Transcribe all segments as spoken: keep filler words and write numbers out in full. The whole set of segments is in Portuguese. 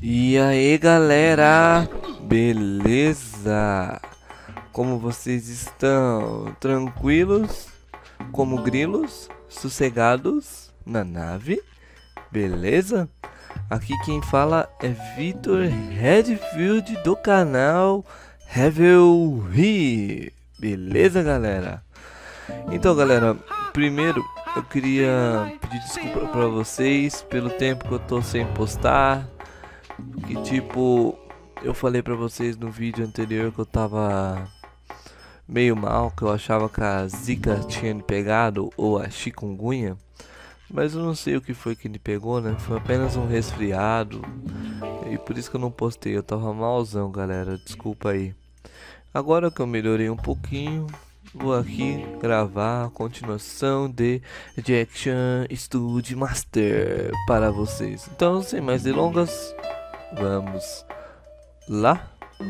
E aí galera, beleza? Como vocês estão? Tranquilos? Como grilos? Sossegados? Na nave? Beleza? Aqui quem fala é Vitor Redfield do canal Revelry. Beleza galera? Então galera, primeiro eu queria pedir desculpa pra vocês pelo tempo que eu tô sem postar. Que tipo, eu falei pra vocês no vídeo anterior que eu tava meio mal, que eu achava que a zika tinha me pegado, ou a chikungunya. Mas eu não sei o que foi que me pegou, né? Foi apenas um resfriado. E por isso que eu não postei, eu tava malzão galera, desculpa aí. Agora que eu melhorei um pouquinho, vou aqui gravar a continuação de Jackson Studio Master para vocês. Então, sem mais delongas, vamos lá.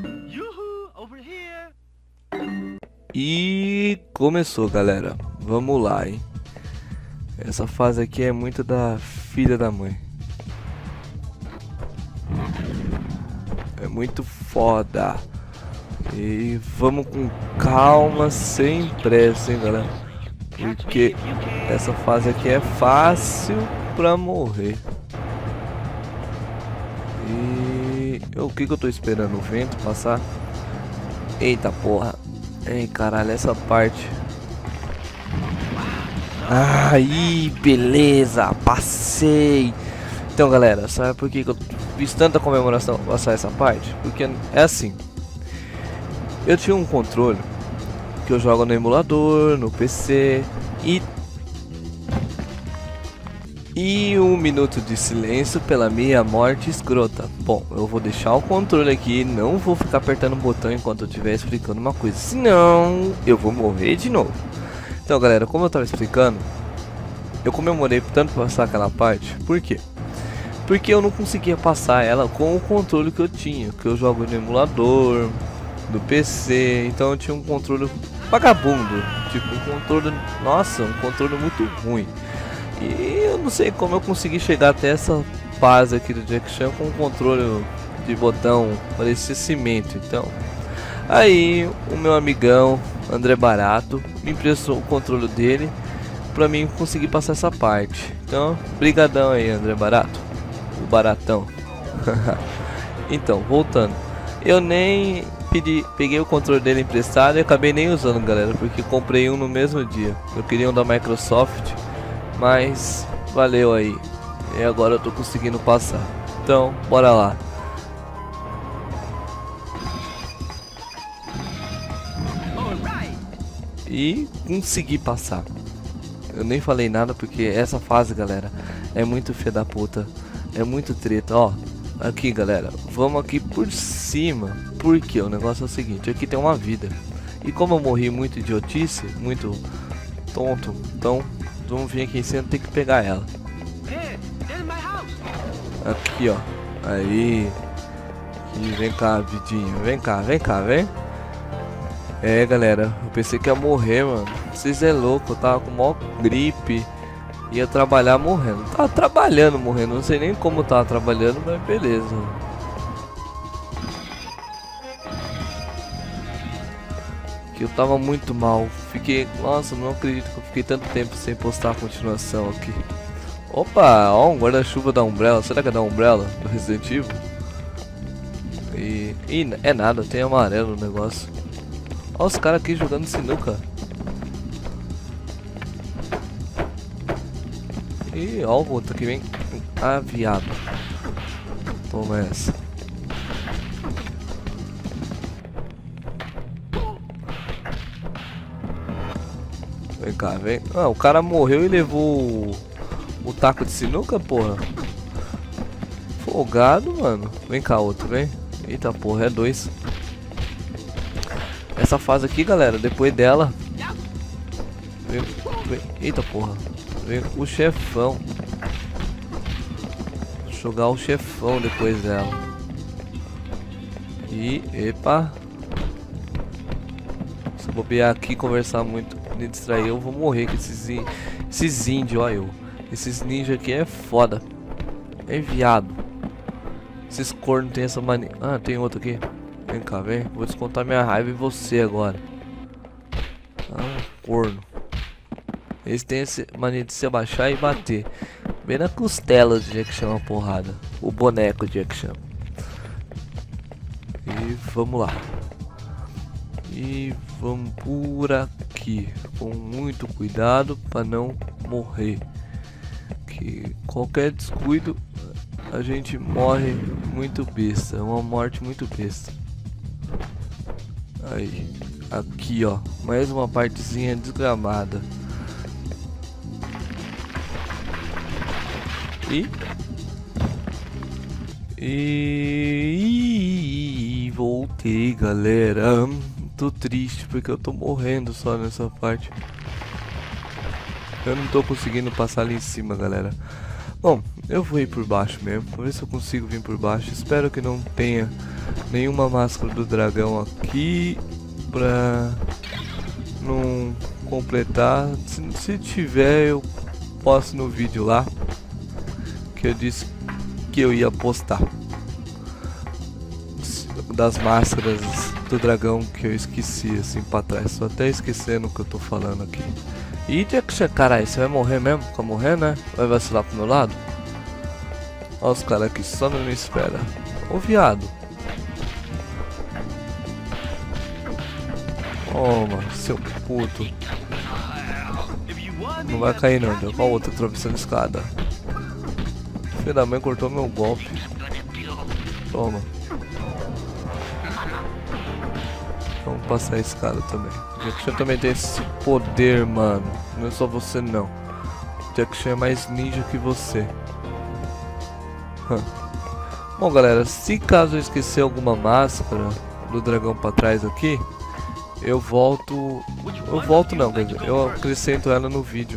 E começou galera, vamos lá, hein. Essa fase aqui é muito da filha da mãe. É muito foda. E vamos com calma, sem pressa, hein galera. Porque essa fase aqui é fácil pra morrer. E o que que eu tô esperando? O vento passar? Eita porra. Ei caralho, essa parte. Aí, beleza, passei. Então galera, sabe por que que eu fiz tanta comemoração pra passar essa parte? Porque é assim. Eu tinha um controle que eu jogo no emulador, no P C e E um minuto de silêncio pela minha morte escrota. Bom, eu vou deixar o controle aqui, não vou ficar apertando o botão enquanto eu estiver explicando uma coisa, senão eu vou morrer de novo. Então galera, como eu estava explicando, eu comemorei tanto passar aquela parte. Por quê? Porque eu não conseguia passar ela com o controle que eu tinha, que eu jogo no emulador, do P C, então eu tinha um controle vagabundo, tipo um controle, nossa, um controle muito ruim. E eu não sei como eu consegui chegar até essa fase aqui do Jackson com um controle de botão, parecia cimento. Então, aí o meu amigão André Barato me emprestou o controle dele pra mim conseguir passar essa parte. Então, brigadão aí André Barato, o baratão. Então, voltando, eu nem pedi, peguei o controle dele emprestado e acabei nem usando galera, porque comprei um no mesmo dia. Eu queria um da Microsoft, mas valeu aí. E agora eu tô conseguindo passar. Então, bora lá. E consegui passar. Eu nem falei nada porque essa fase, galera, é muito filha da puta. É muito treta, ó. Aqui, galera, vamos aqui por cima. Porque o negócio é o seguinte, aqui tem uma vida. E como eu morri muito idiotice, muito tonto, então vamos vir aqui em cima, tem que pegar ela. Aqui, ó. Aí. E vem cá, vidinho. Vem cá, vem cá, vem. É, galera. Eu pensei que ia morrer, mano. Vocês é louco. Eu tava com maior gripe. Ia trabalhar morrendo. Tava trabalhando morrendo. Não sei nem como eu tava trabalhando, mas beleza. Que eu tava muito mal. Fiquei. Nossa, não acredito que eu fiquei tanto tempo sem postar a continuação aqui. Opa, ó, um guarda-chuva da Umbrella. Será que é da Umbrella? Do Resident Evil? E. Ih, é nada, tem amarelo no negócio. Ó, os caras aqui jogando sinuca. Ih, ó, o outro aqui vem. Ah, viado. Toma essa. Vem cá, vem. Ah, o cara morreu e levou o, o taco de sinuca, porra. Folgado, mano. Vem cá, outro, vem. Eita porra, é dois. Essa fase aqui, galera, depois dela vem, vem, eita porra. Vem o chefão. Vou jogar o chefão depois dela. E, epa. Se eu bobear aqui, conversar muito, me distrair, eu vou morrer com esses, esses índios, ó eu. Esses ninjas aqui é foda. É viado. Esses cornos tem essa mania. Ah, tem outro aqui. Vem cá, vem. Vou descontar minha raiva em você agora. Ah, corno. Eles têm essa mania de se abaixar e bater. Bem na costela de Jack chama a porrada. O boneco de Jack chama. E vamos lá. E vamos por aqui. Com muito cuidado para não morrer. Que qualquer descuido a gente morre muito besta. É uma morte muito besta. Aí. Aqui ó. Mais uma partezinha desgramada. E, e, e voltei, galera. Tô triste porque eu tô morrendo só nessa parte. Eu não tô conseguindo passar ali em cima, galera. Bom, eu vou ir por baixo mesmo. Vou ver se eu consigo vir por baixo. Espero que não tenha nenhuma máscara do dragão aqui pra não completar. Se, se tiver, eu posto no vídeo lá. Que eu disse que eu ia postar das máscaras do dragão que eu esqueci assim pra trás. Tô até esquecendo o que eu tô falando aqui. E Jack, caralho, você vai morrer mesmo? Fica morrendo, né? Vai vacilar pro meu lado? Olha os caras aqui só não me espera. Ô viado. Toma, seu puto. Não vai cair não, deu com a outra atravessando a escada. Filho da mãe cortou meu golpe. Toma. Vamos passar a escada também. Jack Chan também tem esse poder, mano. Não é só você não. Jack Chan é mais ninja que você. Hum. Bom, galera, se caso eu esquecer alguma máscara do dragão pra trás aqui, eu volto. Eu volto não, quer dizer, eu acrescento ela no vídeo.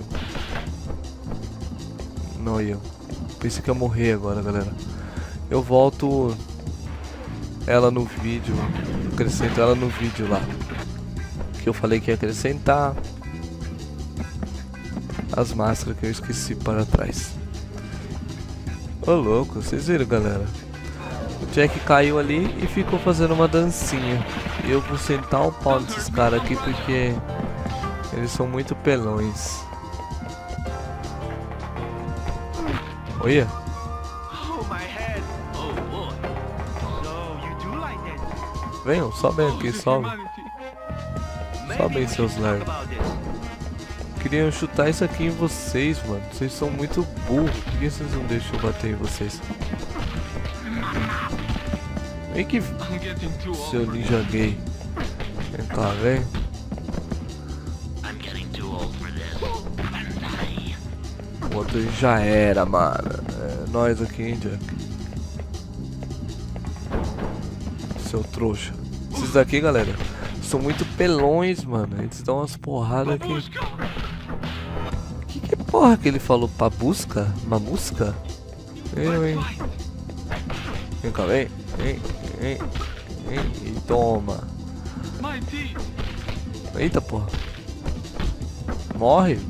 Não, eu. Pensei que ia morrer agora, galera. Eu volto ela no vídeo. Acrescento ela no vídeo lá. Que eu falei que ia acrescentar as máscaras que eu esqueci para trás. Ô louco, vocês viram, galera? O Jack caiu ali e ficou fazendo uma dancinha. E eu vou sentar o pau desses caras aqui porque eles são muito pelões. Olha. Venham, sobem aqui, sobem. Sobem, seus nerds. Queriam chutar isso aqui em vocês, mano. Vocês são muito burros. Por que vocês não deixam eu bater em vocês? Vem que... Seu ninja gay. Vem cá, vem. O outro já era, mano. É nós aqui, hein, Jack. Seu trouxa. Esses daqui, galera, são muito pelões, mano. Eles dão umas porradas aqui. Que que porra que ele falou? Pra busca? Mamusca? Eu, hein? Vem cá, vem. Vem, vem, vem. E toma. Eita, porra. Morre.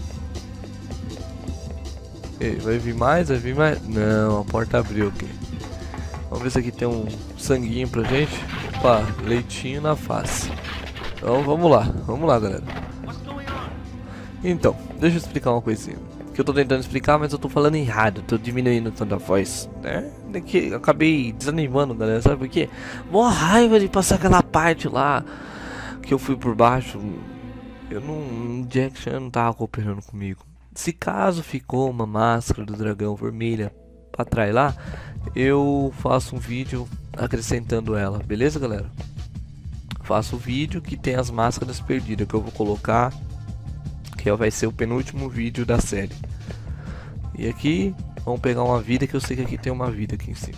Ei, vai vir mais? Vai vir mais? Não, a porta abriu aqui. Vamos ver se aqui tem um sanguinho pra gente. Opa, leitinho na face. Então vamos lá, vamos lá, galera. Então, deixa eu explicar uma coisinha. Que eu tô tentando explicar, mas eu tô falando errado. Tô diminuindo o tom da voz, né? Que eu acabei desanimando, galera. Sabe por quê? Mó raiva de passar aquela parte lá que eu fui por baixo. Eu não... Jack Chan não tava cooperando comigo. Se caso ficou uma máscara do dragão vermelha pra trás lá, eu faço um vídeo acrescentando ela, beleza, galera? Faço o vídeo que tem as máscaras perdidas que eu vou colocar, que vai ser o penúltimo vídeo da série. E aqui vamos pegar uma vida, que eu sei que aqui tem uma vida aqui em cima.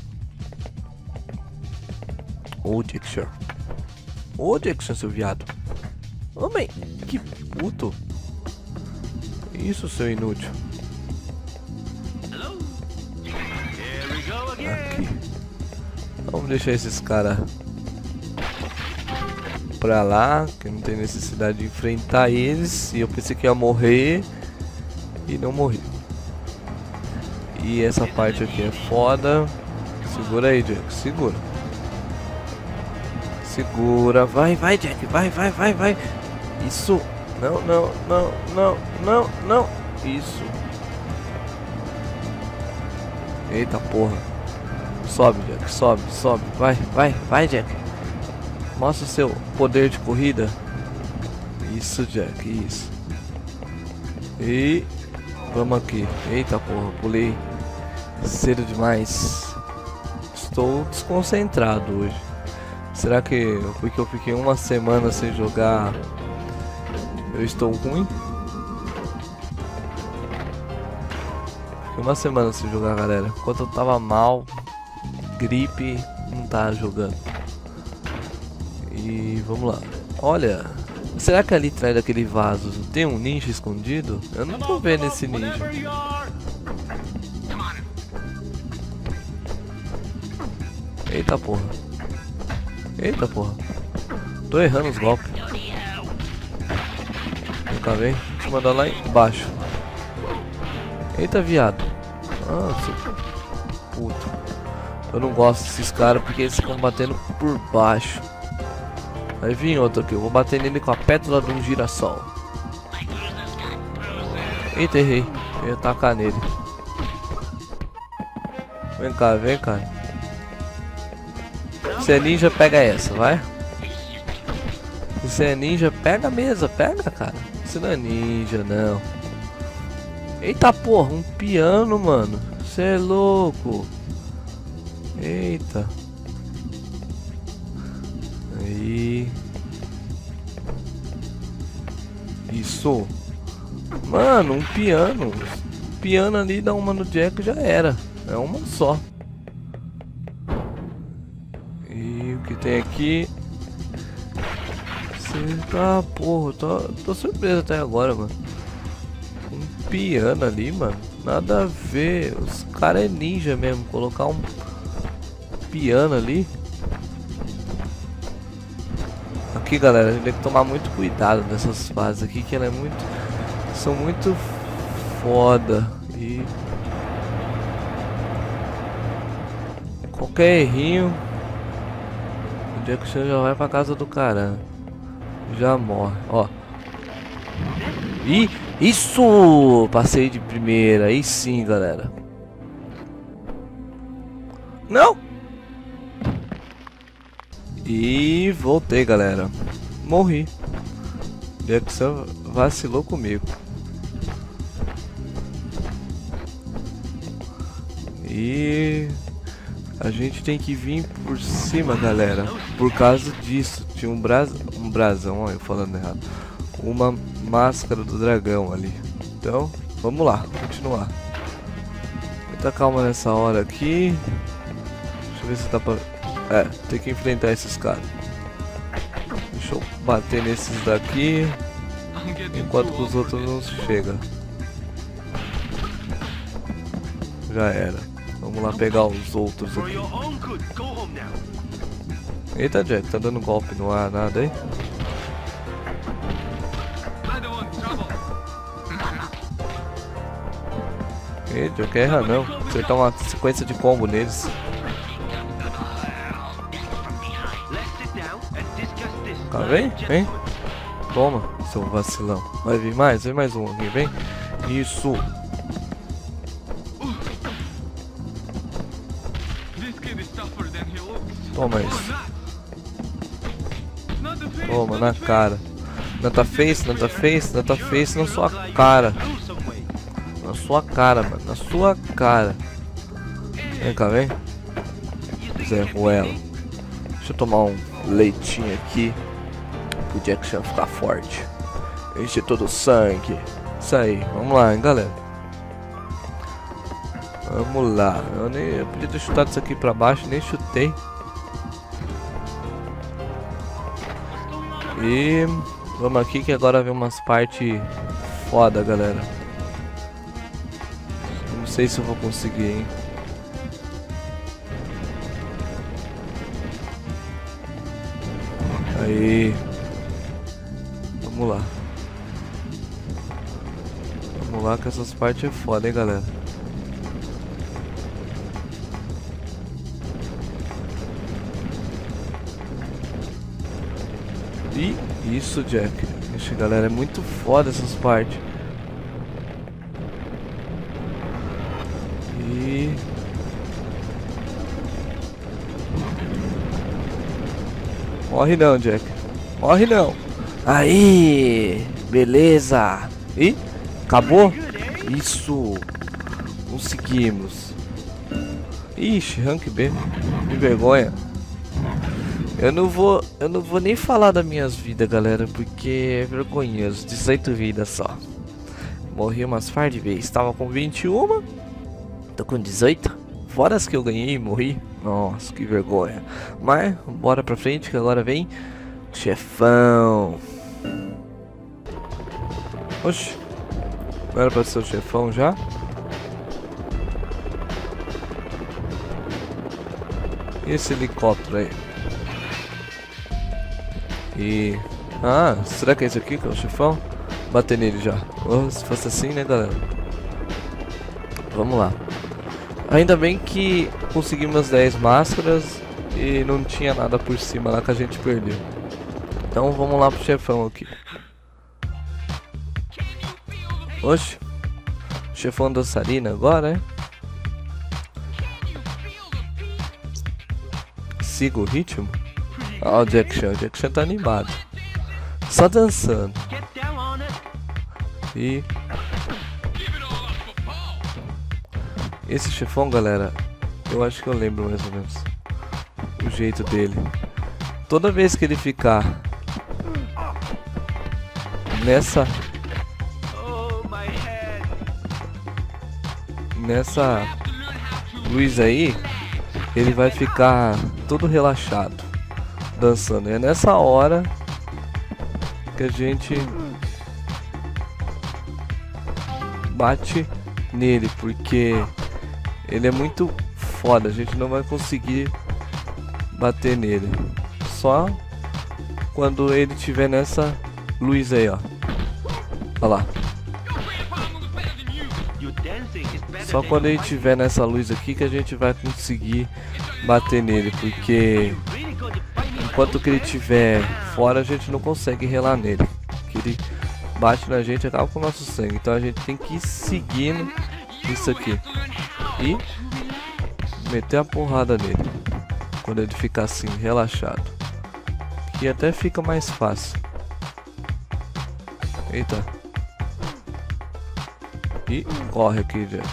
Ô Jack Chan. Ô Jack Chan, seu viado. Homem, que puto. Isso, seu inútil. Aqui. Vamos deixar esses caras pra lá, que não tem necessidade de enfrentar eles. E eu pensei que ia morrer e não morri. E essa parte aqui é foda. Segura aí, Jack. Segura. Segura. Vai, vai, Jack. Vai, vai, vai, vai. Isso. Não, não, não, não, não, não. Isso. Eita porra. Sobe, Jack. Sobe, sobe. Vai, vai, vai, Jack. Mostra o seu poder de corrida. Isso, Jack. Isso. E... vamos aqui. Eita porra. Pulei cedo demais. Estou desconcentrado hoje. Será que porque eu fiquei uma semana sem jogar eu estou ruim? Fiquei uma semana sem jogar, galera. Enquanto eu tava mal, gripe, não tava jogando. E vamos lá. Olha, será que ali atrás daquele vaso tem um ninja escondido? Eu não tô vendo esse ninja. Eita porra. Eita porra. Tô errando os golpes. Vem cá, vem. Deixa eu mandar lá embaixo. Eita, viado. Nossa. Puta. Eu não gosto desses caras porque eles ficam batendo por baixo. Aí vem outro aqui. Eu vou bater nele com a pétala de um girassol. Eita, errei. Eu ia tacar nele. Vem cá, vem cá. Se é ninja, pega essa, vai. Se é ninja, pega a mesa, pega, cara. Você não é ninja, não. Eita porra, um piano, mano. Você é louco. Eita. Aí. Isso. Mano, um piano. Piano ali dá uma no Jack, já era. É uma só. E o que tem aqui? Tá, porra, tô, tô surpreso até agora, mano. Um piano ali, mano. Nada a ver. Os caras é ninja mesmo. Colocar um piano ali. Aqui, galera, a gente tem que tomar muito cuidado nessas fases aqui, que ela é muito, são muito foda. E qualquer errinho, o Jack Chan já vai pra casa do cara. Já morre, ó. E isso! Passei de primeira, aí sim, galera. Não! E voltei, galera. Morri. Jackson vacilou comigo. E a gente tem que vir por cima, galera. Por causa disso. Tinha um, bras... um brasão, ó, eu falando errado. Uma máscara do dragão ali. Então, vamos lá, continuar. Muita calma nessa hora aqui. Deixa eu ver se dá pra... É, tem que enfrentar esses caras. Deixa eu bater nesses daqui enquanto que os outros não chegam. Já era. Vamos lá pegar os outros aqui. Eita, Jack, tá dando golpe no ar, nada aí? Eita, Jack, erra não. Acertar uma sequência de combo neles. Tá, vem? Vem. Toma, seu vacilão. Vai vir mais? Vem mais um aqui, vem. Isso. Toma isso. Toma, na cara. Nanta face, nanta face, nanta face na sua cara. Na sua cara, mano. Na sua cara. Vem cá, vem. Zé Ruela. Deixa eu tomar um leitinho aqui. O Jack Chan ficar forte. Enche todo o sangue. Isso aí, vamos lá, hein, galera. Vamos lá. Eu, nem, eu podia ter chutado isso aqui pra baixo, nem chutei. E vamos aqui que agora vem umas partes foda, galera. Não sei se eu vou conseguir, hein. Aí. Vamos lá. Vamos lá que essas partes é foda, hein, galera. E isso, Jack. Ixi, galera, é muito foda essas partes. E... morre não, Jack. Morre não. Aí, beleza. E acabou? Isso. Conseguimos. Ixi, rank B. Que vergonha. Eu não vou, eu não vou nem falar das minhas vidas, galera, porque é vergonhoso. dezoito vidas só. Morri umas par de vezes. Tava com vinte e um. Tô com dezoito. Fora as que eu ganhei e morri. Nossa, que vergonha. Mas, bora pra frente que agora vem chefão. Oxi. Não era pra ser o chefão já? E esse helicóptero aí? E... ah, será que é esse aqui que é o chefão? Bater nele já. Oh, se fosse assim, né, galera? Vamos lá. Ainda bem que conseguimos dez máscaras e não tinha nada por cima lá que a gente perdeu. Então vamos lá pro chefão aqui. Oxe. Chefão dançarina agora, é? Siga o ritmo? Ó, o Jack Chan, o Jack Chan tá animado. Só dançando. E... esse chefão, galera, eu acho que eu lembro mais ou menos o jeito dele. Toda vez que ele ficar nessa nessa luz aí, ele vai ficar todo relaxado, dançando. É nessa hora que a gente bate nele, porque ele é muito foda, a gente não vai conseguir bater nele. Só quando ele tiver nessa luz aí, ó. Olha lá. Só quando ele tiver nessa luz aqui que a gente vai conseguir bater nele, porque enquanto que ele tiver fora a gente não consegue relar nele. Que ele bate na gente e acaba com o nosso sangue. Então a gente tem que ir seguindo isso aqui e meter a porrada nele quando ele ficar assim, relaxado, que até fica mais fácil. Eita. E corre aqui, Jack.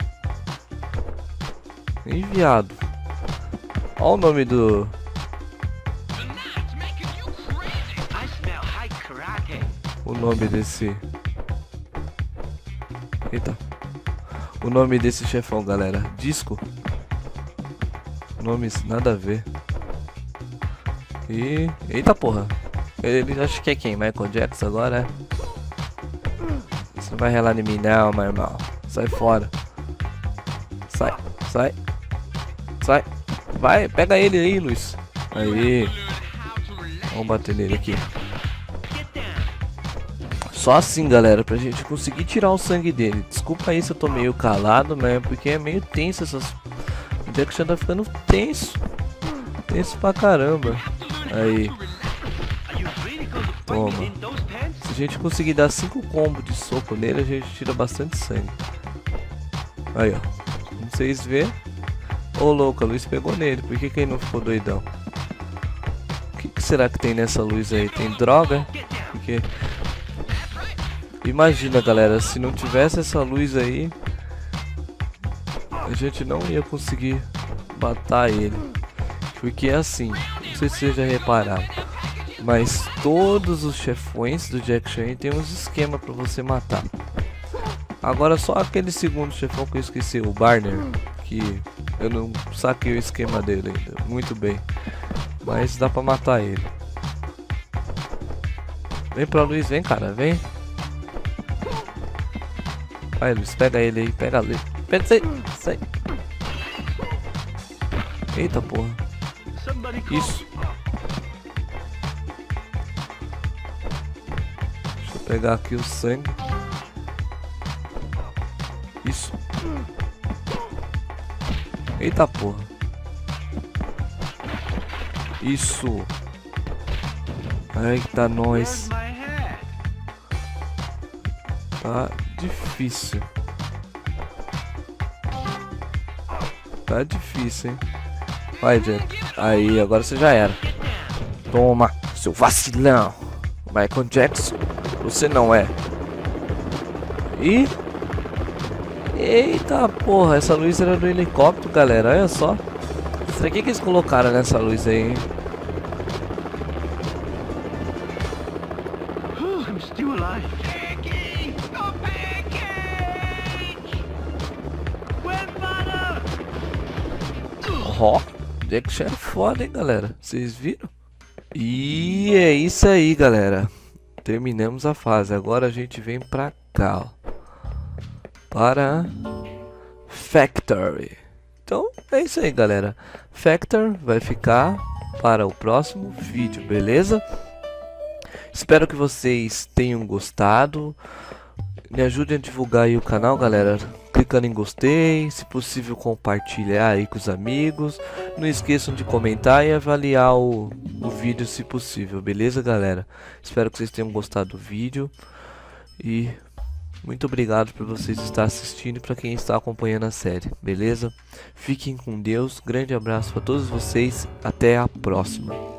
Enviado. Olha o nome do... o nome desse... eita. O nome desse chefão, galera. Disco. Nomes nada a ver. E... eita porra. Ele acho que é quem? Michael Jackson agora, é? Você não vai relar em mim não, meu irmão. Sai fora. Sai, sai. Sai. Vai, pega ele aí, Luiz. Aí. Vamos bater nele aqui. Só assim, galera, pra gente conseguir tirar o sangue dele. Desculpa aí se eu tô meio calado, né? Porque é meio tenso essas... o Jack Chan tá ficando tenso. Tenso pra caramba. Aí. Toma. Se a gente conseguir dar cinco combos de soco nele, a gente tira bastante sangue. Aí, ó. Como vocês vê. Ô, louco, a luz pegou nele. Por que que ele não ficou doidão? O que, que será que tem nessa luz aí? Tem droga? Porque... imagina, galera, se não tivesse essa luz aí, a gente não ia conseguir matar ele. Porque é assim, não sei se vocês já repararam, mas todos os chefões do Jack Chan tem uns esquemas pra você matar. Agora só aquele segundo chefão que eu esqueci, o Barner, que eu não saquei o esquema dele ainda muito bem, mas dá pra matar ele. Vem pra luz, vem, cara, vem. Vai, Luiz, pega ele aí, pega ali. Pega, sai, sai. Eita porra. Isso. Deixa eu pegar aqui o sangue. Isso. Eita porra. Isso. Eita, nós. Tá difícil. Tá difícil, hein? Vai, Jack. Aí, agora você já era. Toma, seu vacilão. Michael Jackson, você não é. E... Eita porra, essa luz era do helicóptero, galera. Olha só. Será que, que eles colocaram nessa luz aí, hein? I'm still alive. Ó, Jackson é foda, hein, galera. Vocês viram? E é isso aí, galera. Terminamos a fase. Agora a gente vem pra cá, ó. Para Factory. Então é isso aí, galera. Factor vai ficar para o próximo vídeo, beleza? Espero que vocês tenham gostado. Me ajudem a divulgar aí o canal, galera, clicando em gostei, se possível compartilhar aí com os amigos. Não esqueçam de comentar e avaliar o, o vídeo se possível, beleza, galera? Espero que vocês tenham gostado do vídeo. E muito obrigado por vocês estar assistindo e para quem está acompanhando a série, beleza? Fiquem com Deus, grande abraço para todos vocês, até a próxima.